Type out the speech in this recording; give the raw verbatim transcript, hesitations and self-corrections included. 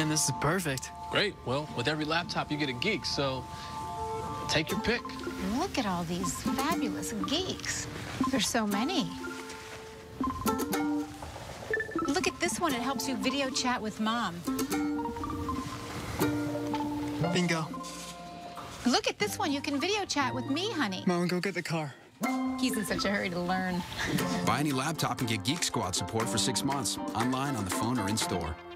this is perfect. Great. Well, with every laptop, you get a geek, so take your pick. Look at all these fabulous geeks. There's so many. Look at this one. It helps you video chat with Mom. Bingo. Look at this one. You can video chat with me, honey. Mom, go get the car. He's in such a hurry to learn. Buy any laptop and get Geek Squad support for six months, online, on the phone, or in store.